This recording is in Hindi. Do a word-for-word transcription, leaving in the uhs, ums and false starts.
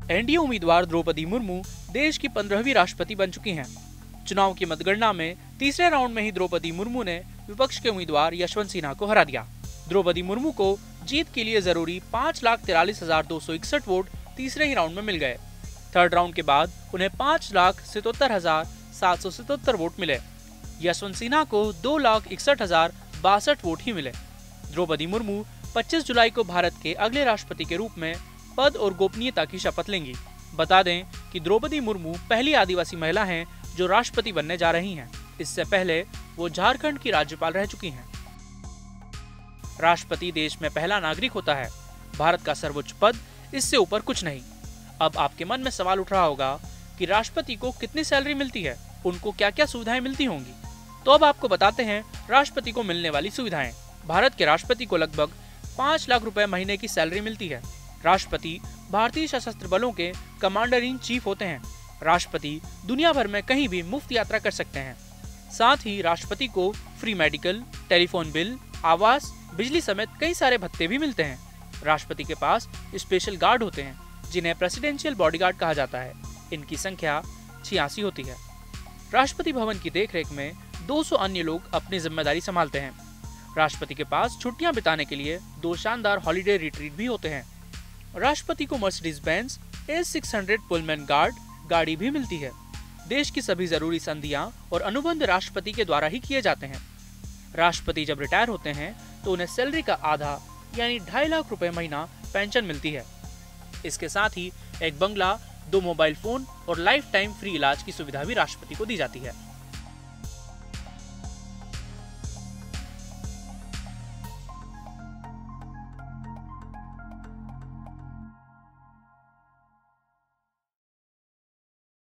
एनडीए उम्मीदवार द्रौपदी मुर्मू देश की पंद्रहवीं राष्ट्रपति बन चुकी हैं। चुनाव की मतगणना में तीसरे राउंड में ही द्रौपदी मुर्मू ने विपक्ष के उम्मीदवार यशवंत सिन्हा को हरा दिया। द्रौपदी मुर्मू को जीत के लिए जरूरी पाँच लाख तिरालीस हजार दो सौ इकसठ वोट तीसरे ही राउंड में मिल गए। थर्ड राउंड के बाद उन्हें पाँच लाख सतहत्तर हजार सात सौ सतहत्तर वोट मिले। यशवंत सिन्हा को दो लाख इकसठ हजार बासठ वोट ही मिले। द्रौपदी मुर्मू पच्चीस जुलाई को भारत के अगले राष्ट्रपति के रूप में पद और गोपनीयता की शपथ लेंगी। बता दें कि द्रौपदी मुर्मू पहली आदिवासी महिला हैं जो राष्ट्रपति बनने जा रही हैं। इससे पहले वो झारखंड की राज्यपाल रह चुकी हैं। राष्ट्रपति देश में पहला नागरिक होता है। भारत का सर्वोच्च पद, इससे ऊपर कुछ नहीं। अब आपके मन में सवाल उठ रहा होगा कि राष्ट्रपति को कितनी सैलरी मिलती है, उनको क्या क्या सुविधाएं मिलती होंगी। तो अब आपको बताते हैं राष्ट्रपति को मिलने वाली सुविधाएं। भारत के राष्ट्रपति को लगभग पाँच लाख रुपए महीने की सैलरी मिलती है। राष्ट्रपति भारतीय सशस्त्र बलों के कमांडर इन चीफ होते हैं। राष्ट्रपति दुनिया भर में कहीं भी मुफ्त यात्रा कर सकते हैं। साथ ही राष्ट्रपति को फ्री मेडिकल, टेलीफोन बिल, आवास, बिजली समेत कई सारे भत्ते भी मिलते हैं। राष्ट्रपति के पास स्पेशल गार्ड होते हैं जिन्हें प्रेसिडेंशियल बॉडीगार्ड कहा जाता है। इनकी संख्या छियासी होती है। राष्ट्रपति भवन की देखरेख में दो सौ अन्य लोग अपनी जिम्मेदारी संभालते हैं। राष्ट्रपति के पास छुट्टियां बिताने के लिए दो शानदार हॉलिडे रिट्रीट भी होते हैं। राष्ट्रपति को Mercedes Benz A six hundred Pullman guard गाड़ी भी मिलती है। देश की सभी जरूरी संधियां और अनुबंध राष्ट्रपति के द्वारा ही किए जाते हैं। राष्ट्रपति जब रिटायर होते हैं तो उन्हें सैलरी का आधा यानी ढाई लाख रुपए महीना पेंशन मिलती है। इसके साथ ही एक बंगला, दो मोबाइल फोन और लाइफ टाइम फ्री इलाज की सुविधा भी राष्ट्रपति को दी जाती है।